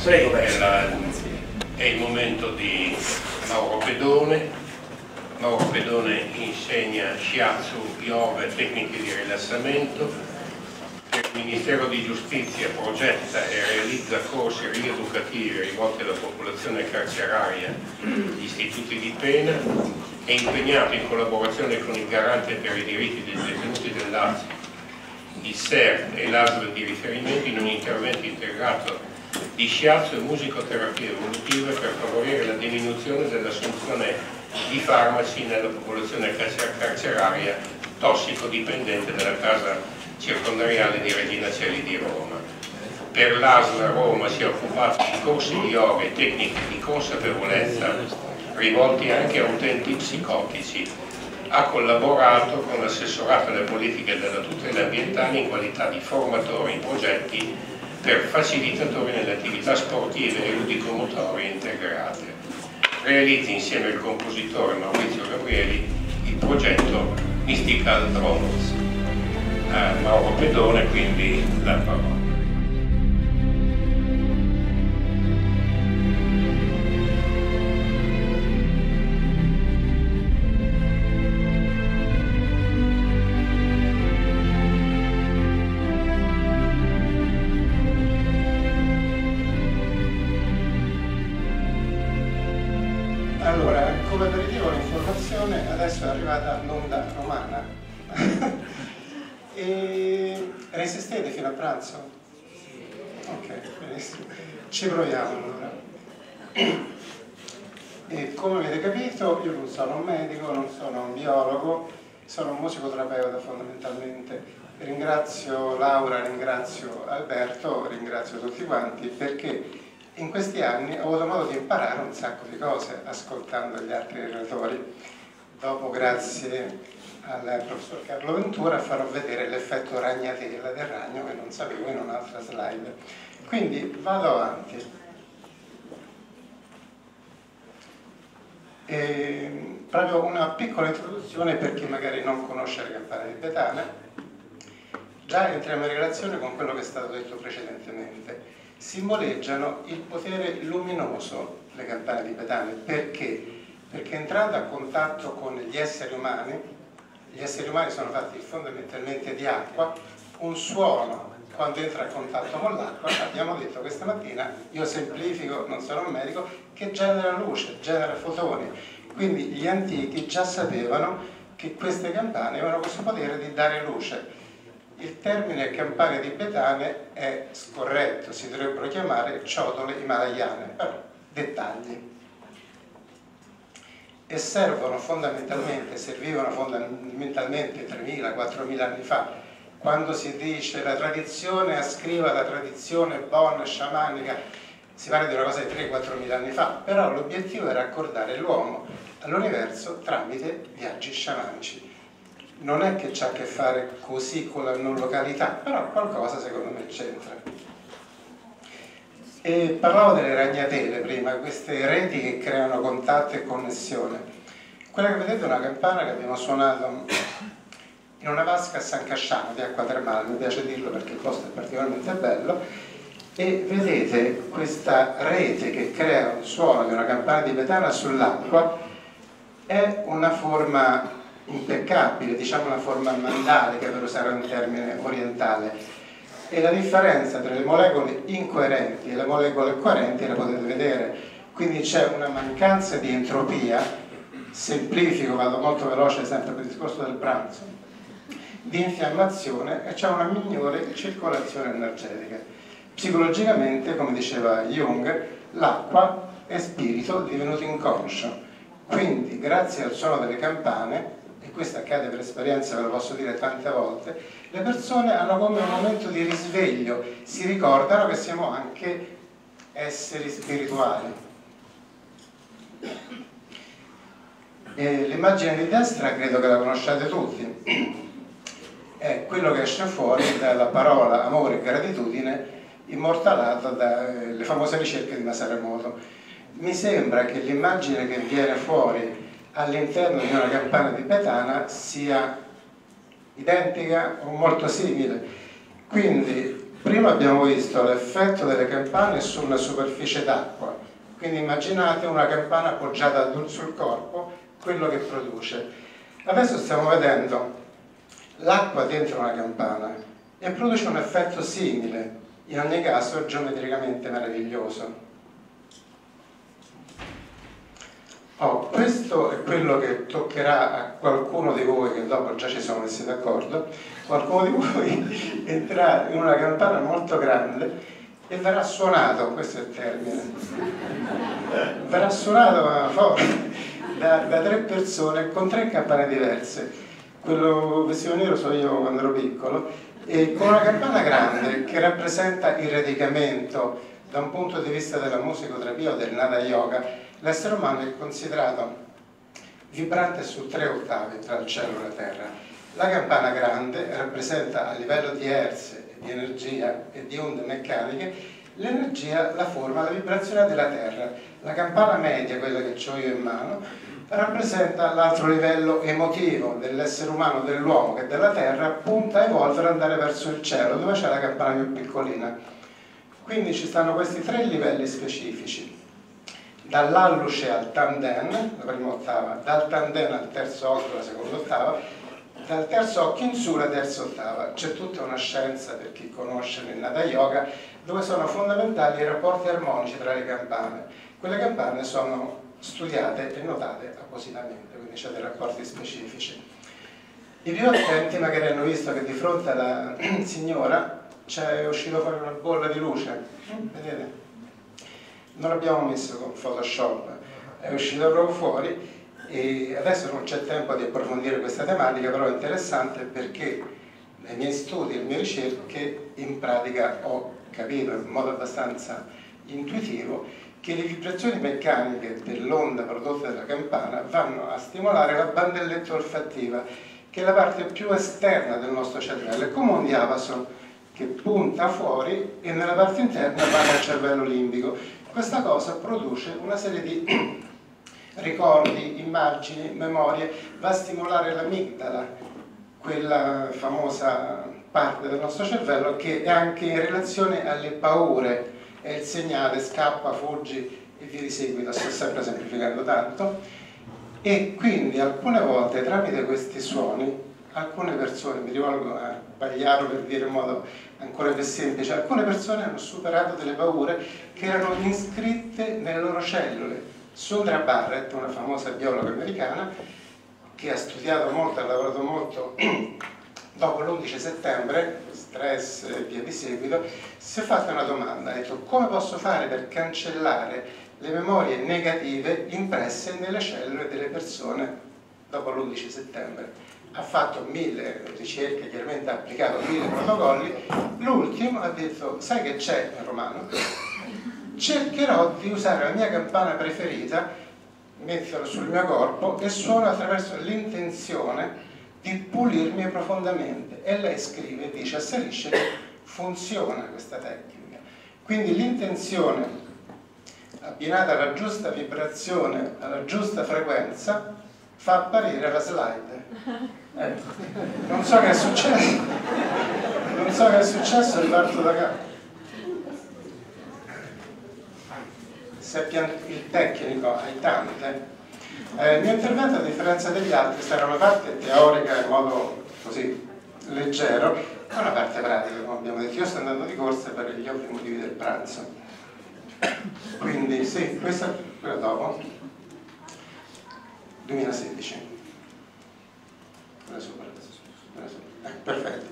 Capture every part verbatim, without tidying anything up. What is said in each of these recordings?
Prego, è, la, è il momento di Mauro Pedone. Mauro Pedone insegna shiatsu, yoga e tecniche di rilassamento. Per il Ministero di Giustizia progetta e realizza corsi rieducativi rivolti alla popolazione carceraria, gli istituti di pena. È impegnato in collaborazione con il Garante per i diritti dei detenuti del Lazio, il S E R T e l'A S L di riferimento in un intervento integrato di shiatsu e musicoterapia evolutiva per favorire la diminuzione dell'assunzione di farmaci nella popolazione carceraria tossicodipendente della casa circondariale di Regina Coeli di Roma. Per l'A S L Roma si è occupato di corsi di yoga e tecniche di consapevolezza rivolti anche a utenti psicotici. Ha collaborato con l'assessorato alle politiche della tutela ambientale in qualità di formatore in progetti per facilitatori nelle attività sportive e ludicomotorie integrate. Realizza insieme al compositore Maurizio Gabrieli il progetto Mystical Drones. A Mauro Pedone quindi la parola. Allora, come aperitivo l'informazione adesso è arrivata l'onda romana. E resistete fino a pranzo? Ok, benissimo. Ci proviamo allora. E come avete capito, io non sono un medico, non sono un biologo, sono un musicoterapeuta fondamentalmente. Ringrazio Laura, ringrazio Alberto, ringrazio tutti quanti perché in questi anni ho avuto modo di imparare un sacco di cose ascoltando gli altri relatori. Dopo, grazie al professor Carlo Ventura, farò vedere l'effetto ragnatela del ragno che non sapevo in un'altra slide. Quindi vado avanti. E, proprio una piccola introduzione per chi magari non conosce le campane di Betana. Già entriamo in relazione con quello che è stato detto precedentemente. Simboleggiano il potere luminoso le campane di Betana. Perché? Perché entrando a contatto con gli esseri umani, gli esseri umani sono fatti fondamentalmente di acqua, un suono quando entra a contatto con l'acqua, abbiamo detto questa mattina, io semplifico, non sono un medico, che genera luce, genera fotoni. Quindi gli antichi già sapevano che queste campane avevano questo potere di dare luce. Il termine campane tibetane è scorretto, si dovrebbero chiamare ciotole himalayane, però dettagli. E servono fondamentalmente, servivano fondamentalmente tremila quattromila anni fa, quando si dice la tradizione ascrive la tradizione bon sciamanica, si parla di una cosa di tre quattromila anni fa, però l'obiettivo era accordare l'uomo all'universo tramite viaggi sciamanici. Non è che c'ha a che fare così con la non località, però qualcosa secondo me c'entra. E parlavo delle ragnatele prima, queste reti che creano contatto e connessione. Quella che vedete è una campana che abbiamo suonato in una vasca a San Casciano di acqua termale, mi piace dirlo perché il posto è particolarmente bello, e vedete questa rete che crea un suono di una campana tibetana sull'acqua. È una forma impeccabile, diciamo una forma mandalica per usare un termine orientale, e la differenza tra le molecole incoerenti e le molecole coerenti la potete vedere, quindi c'è una mancanza di entropia, semplifico, vado molto veloce sempre per il discorso del pranzo, di infiammazione, e c'è una migliore circolazione energetica. Psicologicamente, come diceva Jung, l'acqua è spirito divenuto inconscio, quindi grazie al suono delle campane, e questo accade per esperienza, ve lo posso dire tante volte, le persone hanno come un momento di risveglio, si ricordano che siamo anche esseri spirituali. L'immagine di destra credo che la conosciate tutti, è quello che esce fuori dalla parola amore e gratitudine immortalata dalle famose ricerche di Masaremoto. Mi sembra che l'immagine che viene fuori all'interno di una campana tibetana sia identica o molto simile, quindi Prima abbiamo visto l'effetto delle campane sulla superficie d'acqua, quindi immaginate una campana appoggiata sul corpo, quello che produce. Adesso stiamo vedendo l'acqua dentro una campana e produce un effetto simile, in ogni caso geometricamente meraviglioso. Oh, questo è quello che toccherà a qualcuno di voi, che dopo già ci siamo messi d'accordo. Qualcuno di voi entrerà in una campana molto grande e verrà suonato, questo è il termine, verrà suonato forte da, da tre persone con tre campane diverse. Quello vestito nero sono io quando ero piccolo, e con una campana grande che rappresenta il radicamento da un punto di vista della musicoterapia o del Nada Yoga. L'essere umano è considerato vibrante su tre ottavi tra il cielo e la terra. La campana grande rappresenta a livello di hertz, di energia e di onde meccaniche l'energia, la forma, la vibrazione della terra. La campana media, quella che ho io in mano, rappresenta l'altro livello emotivo dell'essere umano, dell'uomo che della terra punta a evolvere, andare verso il cielo, dove c'è la campana più piccolina. Quindi ci stanno questi tre livelli specifici. Dall'alluce al tanden, la prima ottava, dal tanden al terzo occhio, la seconda ottava, dal terzo occhio in su la terza ottava. C'è tutta una scienza, per chi conosce il Nada Yoga, dove sono fondamentali i rapporti armonici tra le campane. Quelle campane sono studiate e notate appositamente, quindi c'è dei rapporti specifici. I più attenti magari hanno visto che di fronte alla signora c'è uscito fuori una bolla di luce, vedete? Non l'abbiamo messo con Photoshop, è uscito proprio fuori, e adesso non c'è tempo di approfondire questa tematica, però è interessante perché nei miei studi e le mie ricerche in pratica ho capito in modo abbastanza intuitivo che le vibrazioni meccaniche dell'onda prodotta dalla campana vanno a stimolare la bandeletta olfattiva, che è la parte più esterna del nostro cervello, è come un diapason che punta fuori e nella parte interna va nel cervello limbico. Questa cosa produce una serie di ricordi, immagini, memorie, va a stimolare l'amigdala, quella famosa parte del nostro cervello che è anche in relazione alle paure, è il segnale scappa, fuggi e via di seguito, sto sempre semplificando tanto. E quindi alcune volte tramite questi suoni alcune persone, mi rivolgo a Pagliaro per dire in modo ancora più semplice, alcune persone hanno superato delle paure che erano iscritte nelle loro cellule. Sundra Barrett, una famosa biologa americana che ha studiato molto, ha lavorato molto dopo l'undici settembre, stress e via di seguito, si è fatta una domanda, ha detto: come posso fare per cancellare le memorie negative impresse nelle cellule delle persone dopo l'undici settembre? Ha fatto mille ricerche, chiaramente ha applicato mille protocolli. L'ultimo ha detto: sai che c'è in romano? Cercherò di usare la mia campana preferita, metterla sul mio corpo e suono attraverso l'intenzione di pulirmi profondamente. E lei scrive e dice, asserisce che funziona questa tecnica. Quindi l'intenzione abbinata alla giusta vibrazione, alla giusta frequenza, fa apparire la slide. Eh, non so che è successo, non so che è successo, riparto da capo. Se il tecnico hai tante. Eh, il mio intervento, a differenza degli altri, sarà una parte teorica in modo così leggero e una parte pratica, come abbiamo detto. Io sto andando di corsa per gli ovvi motivi del pranzo. Quindi sì, questa è quella dopo. duemilasedici. Eh, perfetto.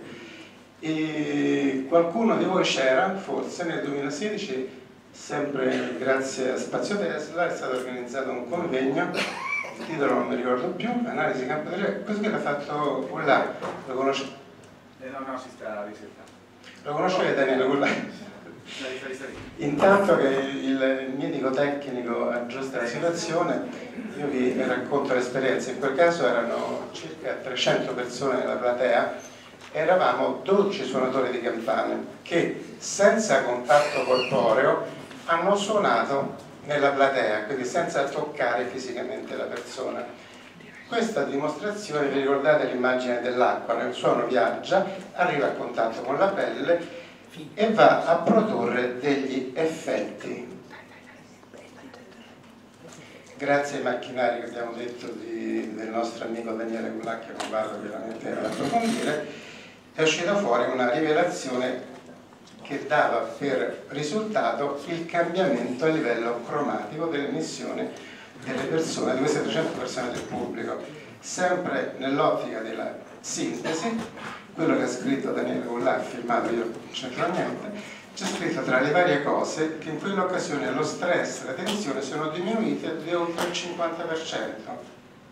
E qualcuno di voi c'era, forse, nel duemilasedici, sempre grazie a Spazio Tesla, è stato organizzato un convegno, il titolo non mi ricordo più, analisi campo delle... questo che l'ha fatto Ulla, lo conosce? Eh, no, no, si sta ricercando. Lo conoscete Daniele Ulla? Intanto che il medico tecnico aggiusta la situazione, io vi racconto l'esperienza. In quel caso erano circa trecento persone nella platea, eravamo dodici suonatori di campane che senza contatto corporeo hanno suonato nella platea, quindi senza toccare fisicamente la persona. Questa dimostrazione, vi ricordate l'immagine dell'acqua, nel suono viaggia, arriva a contatto con la pelle e va a produrre degli effetti. Grazie ai macchinari che abbiamo detto di, del nostro amico Daniele Gulà, che non vado veramente ad approfondire, è uscita fuori una rivelazione che dava per risultato il cambiamento a livello cromatico dell'emissione delle persone, di queste trecento persone del pubblico, sempre nell'ottica della sintesi. Quello che ha scritto Daniele Gulà, firmato, io non c'entro niente, c'è scritto tra le varie cose che in quell'occasione lo stress e la tensione sono diminuite di oltre il cinquanta per cento.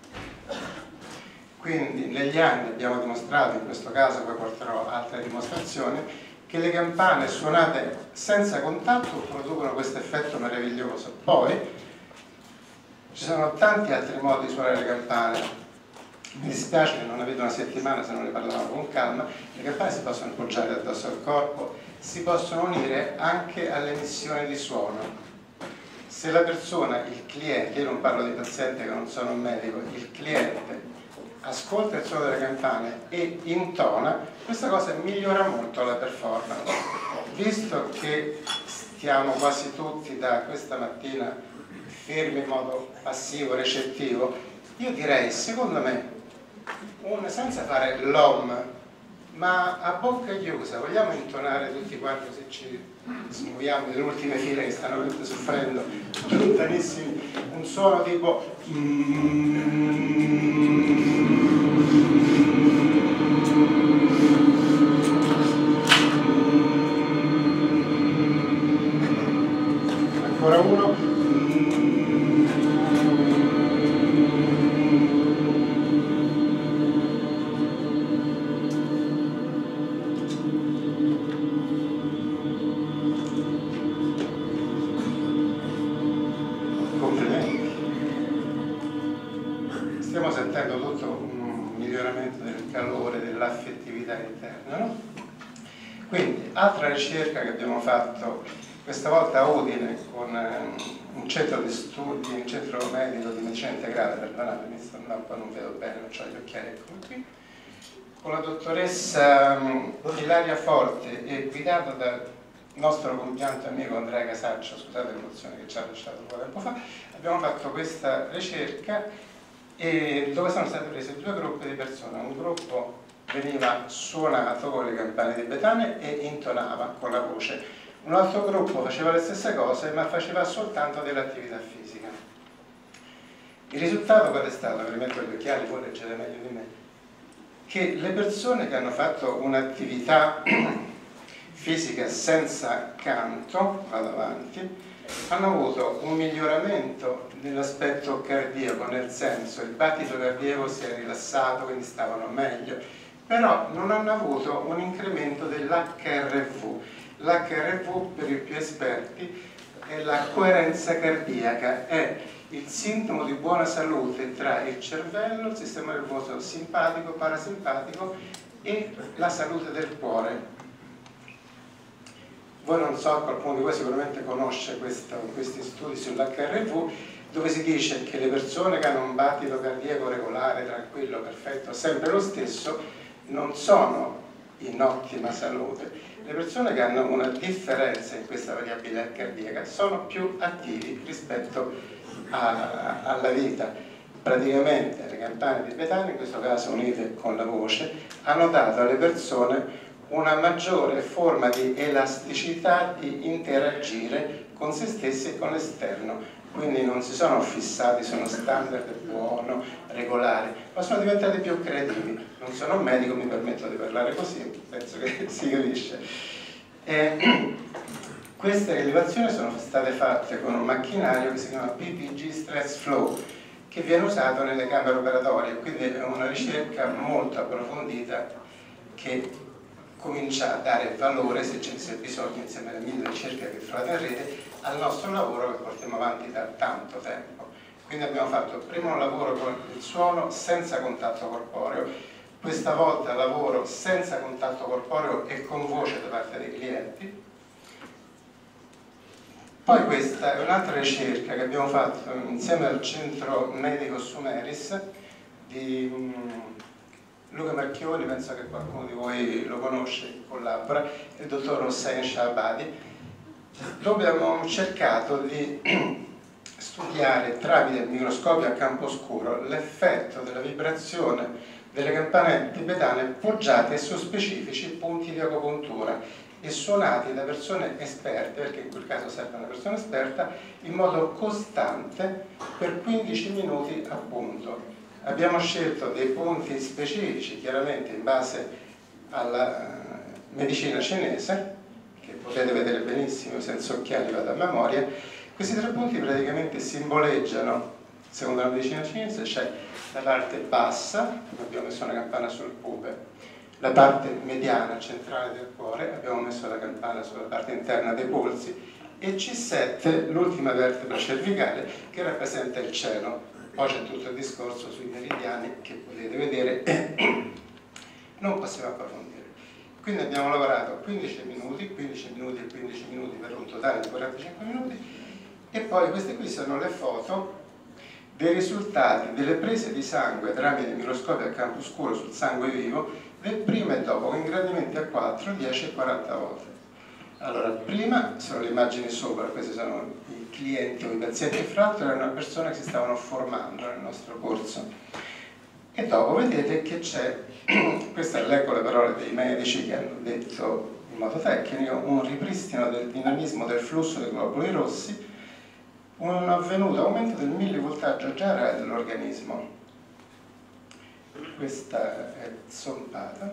Quindi negli anni abbiamo dimostrato, in questo caso poi porterò altre dimostrazioni, che le campane suonate senza contatto producono questo effetto meraviglioso. Poi ci sono tanti altri modi di suonare le campane. Mi dispiace che non avete una settimana se non ne parlavamo con calma. Le campane si possono appoggiare addosso al corpo, si possono unire anche all'emissione di suono. Se la persona, il cliente, io non parlo di paziente che non sono un medico, il cliente ascolta il suono delle campane e intona, questa cosa migliora molto la performance. Visto che stiamo quasi tutti da questa mattina fermi in modo passivo, recettivo, io direi, secondo me, un, senza fare l'om, ma a bocca chiusa, vogliamo intonare tutti quanti, se ci smuoviamo nelle ultime file che stanno tutti soffrendo, lontanissimi, un suono tipo ancora uno. Stiamo sentendo tutto un miglioramento del calore, dell'affettività interna, no? Quindi, altra ricerca che abbiamo fatto, questa volta a Udine, con un centro di studi, un centro medico di medicina integrale, perdonatemi, no, poi non vedo bene, non ho gli occhiali, eccomi qui, con la dottoressa Ilaria Forte e guidata dal nostro compianto amico Andrea Casaccio, scusate l'emozione che ci ha lasciato un po' tempo fa, abbiamo fatto questa ricerca e dove sono state prese due gruppi di persone. Un gruppo veniva suonato con le campane tibetane e intonava con la voce, un altro gruppo faceva le stesse cose ma faceva soltanto dell'attività fisica. Il risultato qual è stato? Vi metto gli occhiali, voi leggete meglio di me, che le persone che hanno fatto un'attività fisica senza canto, vado avanti, hanno avuto un miglioramento dell'aspetto cardiaco, nel senso il battito cardiaco si è rilassato, quindi stavano meglio, però non hanno avuto un incremento dell'H R V. L'H R V, per i più esperti, è la coerenza cardiaca, è il sintomo di buona salute tra il cervello, il sistema nervoso simpatico, parasimpatico e la salute del cuore. Voi non so, qualcuno di voi sicuramente conosce questo, questi studi sull'H R V, dove si dice che le persone che hanno un battito cardiaco regolare, tranquillo, perfetto, sempre lo stesso, non sono in ottima salute. Le persone che hanno una differenza in questa variabile cardiaca sono più attivi rispetto a, alla vita. Praticamente le campane tibetane, in questo caso unite con la voce, hanno dato alle persone una maggiore forma di elasticità di interagire con se stessi e con l'esterno, quindi non si sono fissati su uno standard buono, regolare, ma sono diventati più creativi. Non sono un medico, mi permetto di parlare così, penso che si capisce. E, queste rilevazioni sono state fatte con un macchinario che si chiama P P G Stress Flow, che viene usato nelle camere operatorie, quindi è una ricerca molto approfondita che comincia a dare valore, se ce ne sia bisogno, insieme alle mille ricerche che trovate in rete, al nostro lavoro che portiamo avanti da tanto tempo. Quindi abbiamo fatto prima un lavoro con il suono senza contatto corporeo, questa volta lavoro senza contatto corporeo e con voce da parte dei clienti. Poi questa è un'altra ricerca che abbiamo fatto insieme al centro medico Sumeris di Luca Marchioli, penso che qualcuno di voi lo conosce, collabora, e il dottor Hossein Shahabadi, dove abbiamo cercato di studiare tramite il microscopio a campo oscuro l'effetto della vibrazione delle campane tibetane poggiate su specifici punti di agopuntura e suonati da persone esperte, perché in quel caso serve una persona esperta, in modo costante per quindici minuti a punto. Abbiamo scelto dei punti specifici, chiaramente in base alla medicina cinese, che potete vedere benissimo senza occhiali, vado a memoria. Questi tre punti praticamente simboleggiano, secondo la medicina cinese, c'è la parte bassa, abbiamo messo una campana sul pube, la parte mediana, centrale del cuore, abbiamo messo la campana sulla parte interna dei polsi, e C sette, l'ultima vertebra cervicale, che rappresenta il cielo. Poi c'è tutto il discorso sui meridiani che potete vedere e non possiamo approfondire. Quindi abbiamo lavorato quindici minuti, quindici minuti e quindici minuti per un totale di quarantacinque minuti, e poi queste qui sono le foto dei risultati delle prese di sangue tramite microscopio a campo oscuro sul sangue vivo del prima e dopo, con ingrandimenti a quattro, dieci e quaranta volte. Allora, prima sono le immagini sopra, questi sono i clienti o i pazienti, e fra l'altro erano persone che si stavano formando nel nostro corso. E dopo vedete che c'è, queste leggo le parole dei medici che hanno detto in modo tecnico, un ripristino del dinamismo del flusso dei globuli rossi, un avvenuto aumento del millivoltaggio generale dell'organismo. Questa è zompata.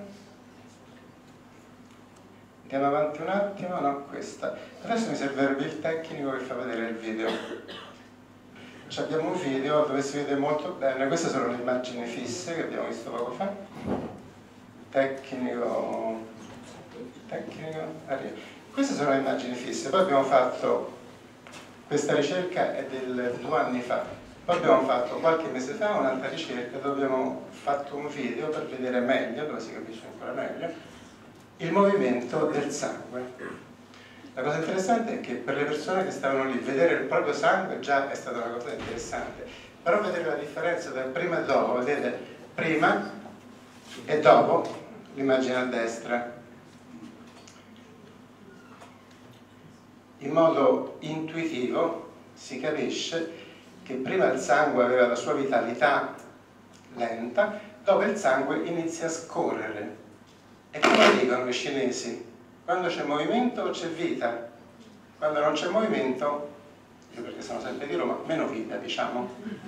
Andiamo avanti un attimo, no, questa. Adesso mi servirebbe il tecnico che fa vedere il video. Ci abbiamo un video dove si vede molto bene, queste sono le immagini fisse che abbiamo visto poco fa. Tecnico, tecnico, arriva. Queste sono le immagini fisse, poi abbiamo fatto, questa ricerca è del due anni fa, poi abbiamo fatto qualche mese fa un'altra ricerca dove abbiamo fatto un video per vedere meglio, dove si capisce ancora meglio, il movimento del sangue. La cosa interessante è che per le persone che stavano lì, vedere il proprio sangue già è stata una cosa interessante, però vedere la differenza tra prima e dopo, vedete, prima e dopo, l'immagine a destra, in modo intuitivo si capisce che prima il sangue aveva la sua vitalità lenta, dopo il sangue inizia a scorrere. E come dicono i cinesi, quando c'è movimento c'è vita, quando non c'è movimento, io perché sono sempre di Roma, meno vita, diciamo.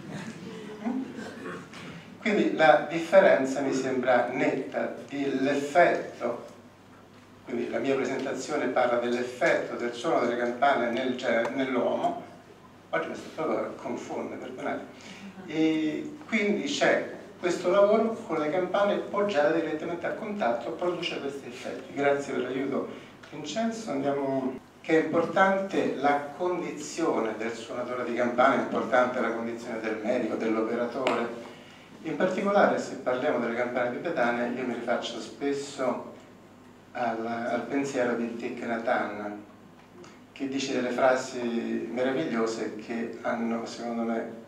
Quindi la differenza mi sembra netta dell'effetto, quindi la mia presentazione parla dell'effetto del suono delle campane nel, cioè, nell'uomo. Oggi mi sto proprio a confondere, perdonate. E quindi c'è questo lavoro con le campane poggiate direttamente a contatto, produce questi effetti. Grazie per l'aiuto, Vincenzo. Andiamo. Che è importante la condizione del suonatore di campana, è importante la condizione del medico, dell'operatore. In particolare, se parliamo delle campane tibetane, io mi rifaccio spesso al, al pensiero di Thich Nhat Hanh, che dice delle frasi meravigliose che hanno, secondo me,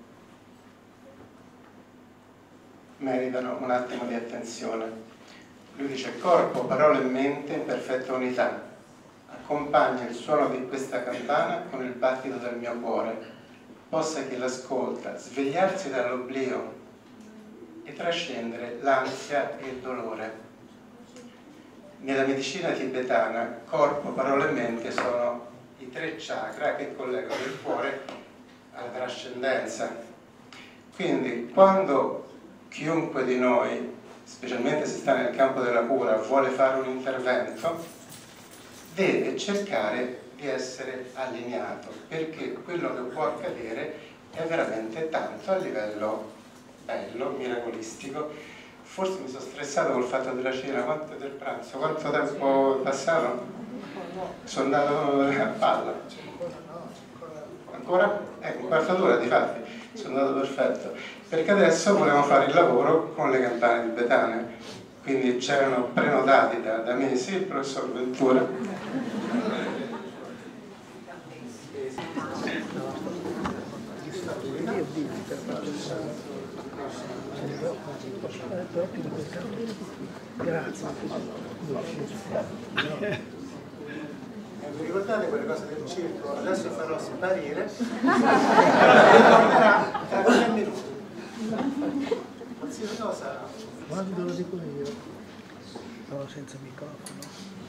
meritano un attimo di attenzione. Lui dice: corpo, parola e mente in perfetta unità. Accompagna il suono di questa campana con il battito del mio cuore, possa chi l'ascolta svegliarsi dall'oblio e trascendere l'ansia e il dolore. Nella medicina tibetana, corpo, parola e mente sono i tre chakra che collegano il cuore alla trascendenza. Quindi, quando chiunque di noi, specialmente se sta nel campo della cura, vuole fare un intervento, deve cercare di essere allineato, perché quello che può accadere è veramente tanto a livello bello, miracolistico. Forse mi sono stressato col fatto della cena, quanto del pranzo, quanto tempo è passato? Sono andato a palla. Ancora? Ecco, un quarto d'ora di fatti, sono andato perfetto. Perché adesso volevamo fare il lavoro con le campane tibetane, quindi c'erano prenotati da, da mesi il professor Ventura. Grazie. Vi ricordate quelle cose del circo? Adesso farò sparire e tornerà tra tre minuti. Qualsiasi cosa. Quando lo dico io? No, senza microfono.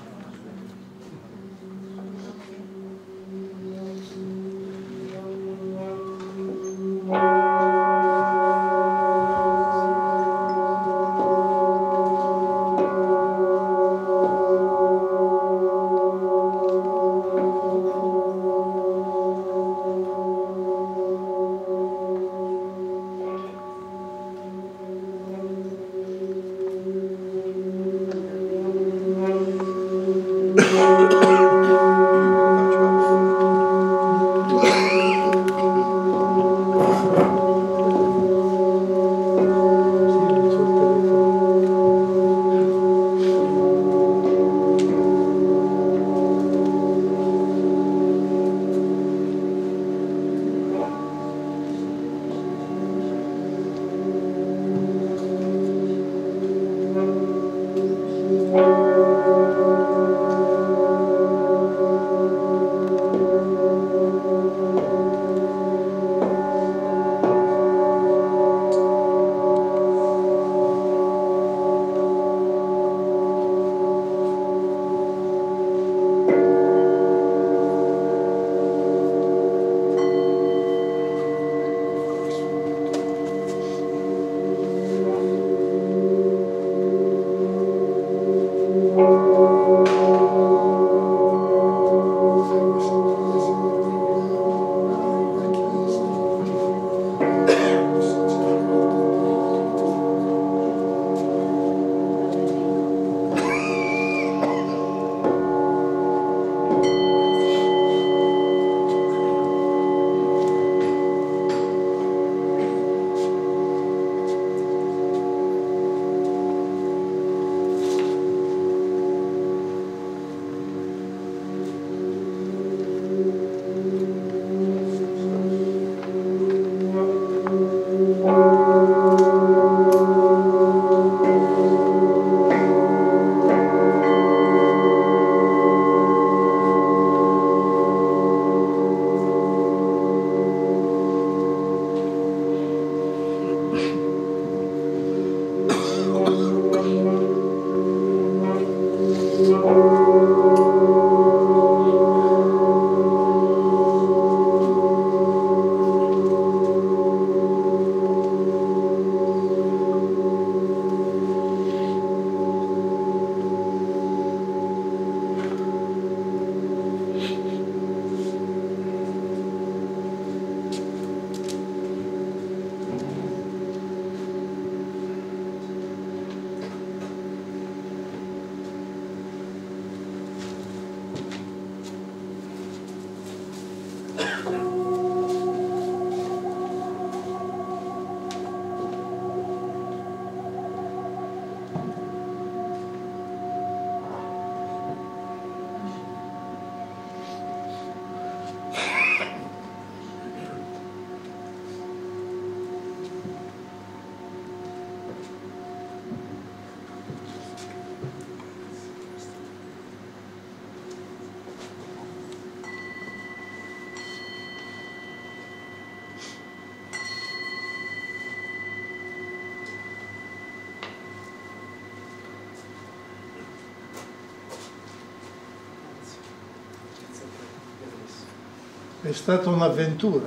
È stata un'avventura.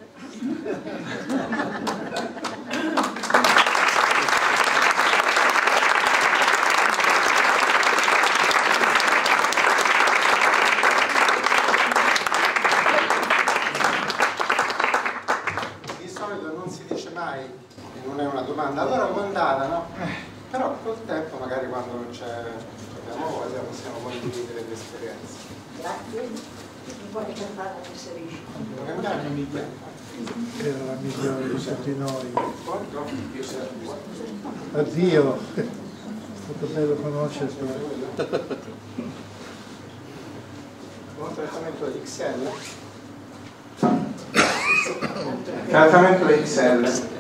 Di solito non si dice mai, non è una domanda, allora com'è andata, no? Però col tempo, magari quando non c'è abbiamo voglia, possiamo condividere le esperienze. Grazie. Vuoi cantare la Tesserisci? Devo cantare? Era la migliore di tutti noi. Addio, è stato bello conoscerti. Buon trattamento da X L. Trattamento da X L.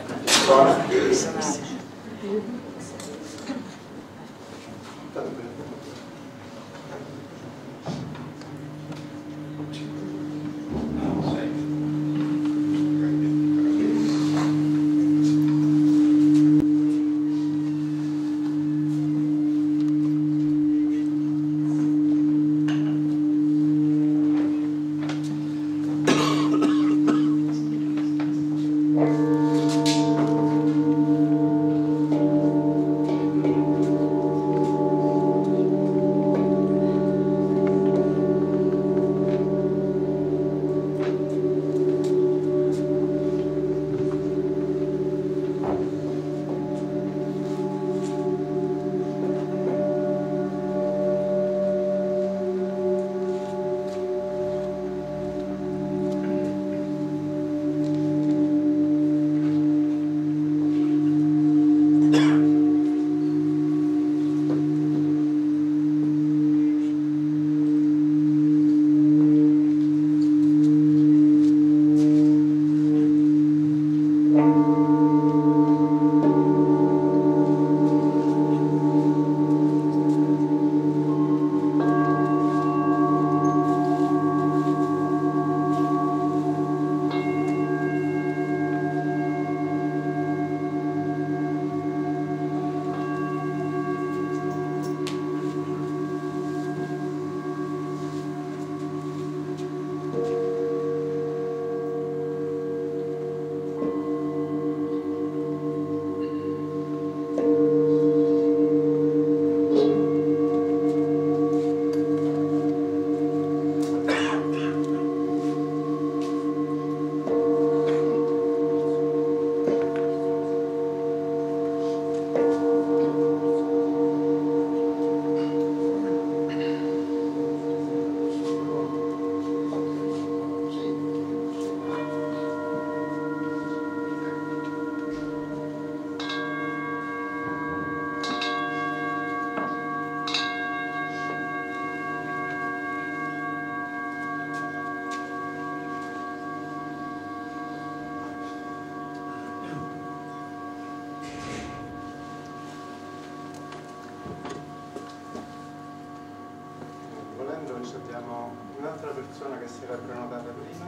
Ci abbiamo un'altra persona che si era prenotata prima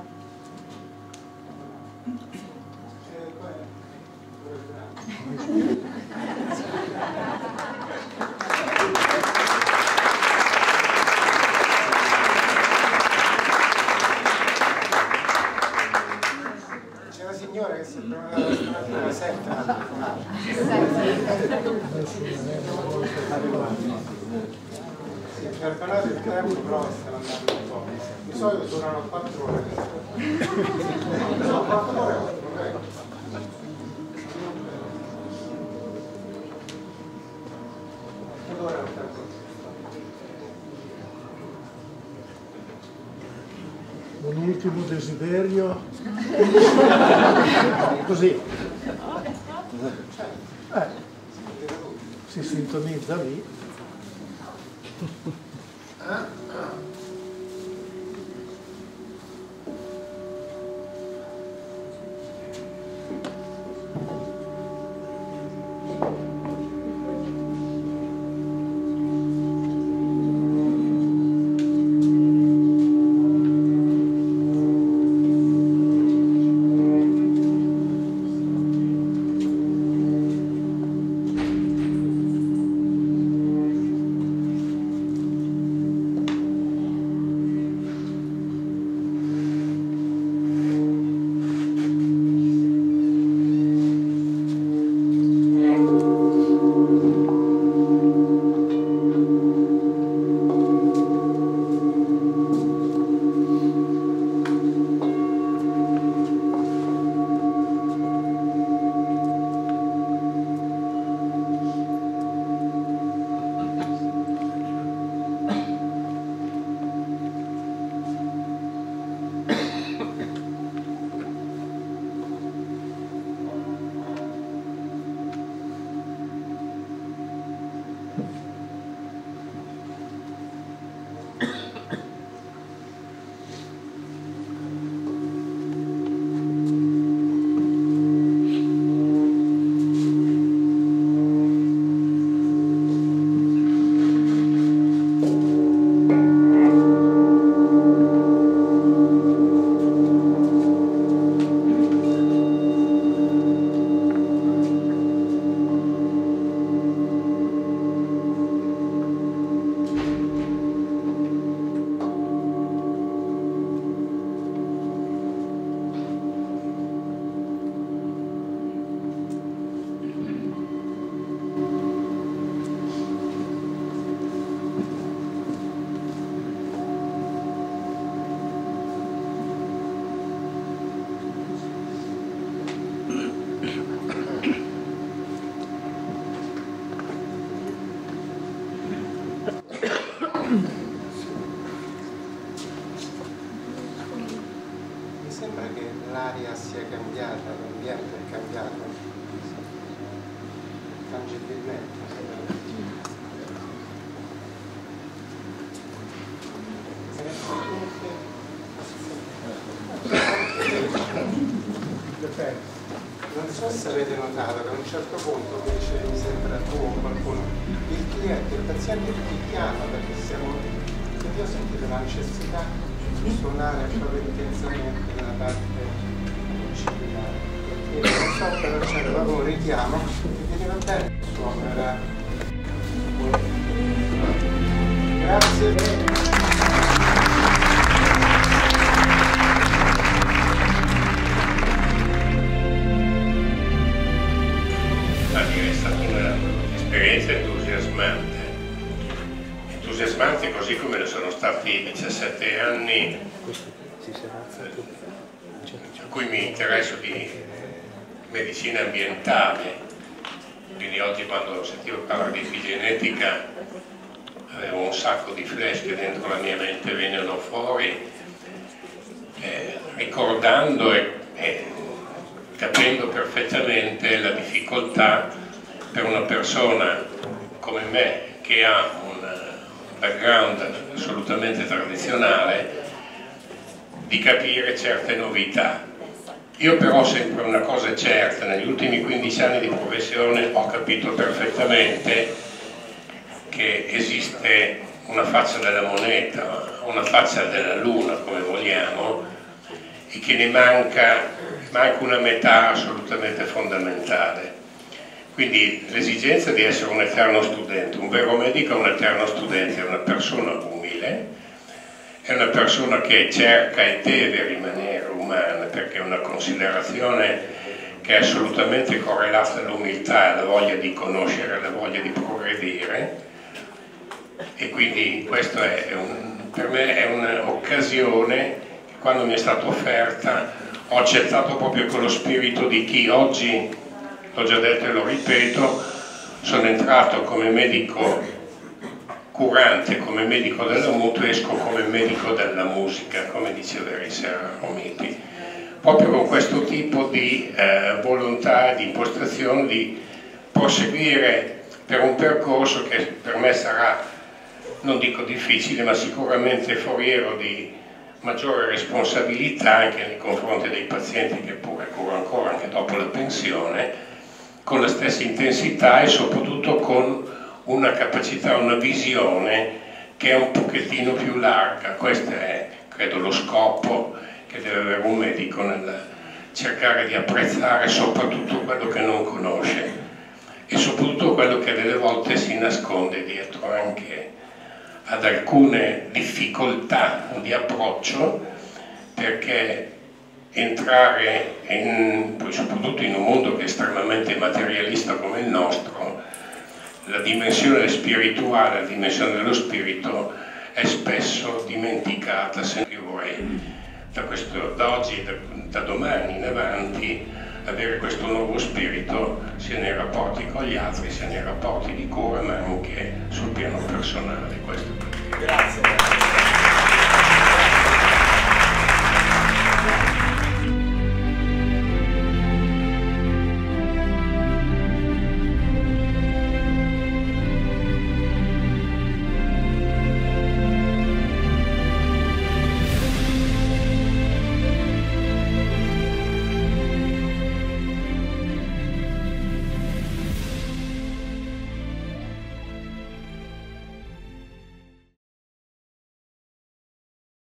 e poi c'è una signora che si è prenotata stamattina sette a telefonare. Perdonate il tempo, però stiamo andando un po'. Di solito durano quattro ore. Sono quattro ore, prego. Allora, un ultimo desiderio. Così. Eh, si sintonizza lì. Perfetto. Non so se avete notato che a un certo punto, invece mi sembra tu o qualcuno, il cliente, il paziente ti chiama perché siamo. Quindi ho sentito la necessità di suonare proprio intensamente nella parte disciplinare. E non so però c'era proprio un richiamo che veniva bene il suono, era. Grazie. È stata un'esperienza entusiasmante, entusiasmante così come ne sono stati diciassette anni a cui mi interesso di medicina ambientale, quindi oggi quando sentivo parlare di epigenetica avevo un sacco di flash che dentro la mia mente venivano fuori, eh, ricordando e, e capendo perfettamente la difficoltà per una persona come me che ha un background assolutamente tradizionale di capire certe novità. Io però ho sempre una cosa certa, negli ultimi quindici anni di professione ho capito perfettamente che esiste una faccia della moneta, una faccia della luna come vogliamo, e che ne manca, manca una metà assolutamente fondamentale. Quindi l'esigenza di essere un eterno studente, un vero medico è un eterno studente, è una persona umile, è una persona che cerca e deve rimanere umana, perché è una considerazione che è assolutamente correlata all'umiltà, alla voglia di conoscere, alla voglia di progredire, e quindi questo è un, per me è un'occasione che quando mi è stata offerta ho accettato proprio con lo spirito di chi oggi, l'ho già detto e lo ripeto, sono entrato come medico curante, come medico della mutua, esco come medico della musica, come diceva Erisera Romiti, proprio con questo tipo di eh, volontà, di impostazione, di proseguire per un percorso che per me sarà, non dico difficile, ma sicuramente foriero di maggiore responsabilità anche nei confronti dei pazienti che pure curo ancora anche dopo la pensione, con la stessa intensità e soprattutto con una capacità, una visione che è un pochettino più larga. Questo è, credo, lo scopo che deve avere un medico nel cercare di apprezzare soprattutto quello che non conosce e soprattutto quello che delle volte si nasconde dietro anche ad alcune difficoltà di approccio, perché entrare in, poi soprattutto in un mondo che è estremamente materialista come il nostro, la dimensione spirituale, la dimensione dello spirito è spesso dimenticata. Io vorrei da, questo, da oggi, da, da domani in avanti, avere questo nuovo spirito sia nei rapporti con gli altri, sia nei rapporti di cura, ma anche sul piano personale. Questo. Grazie.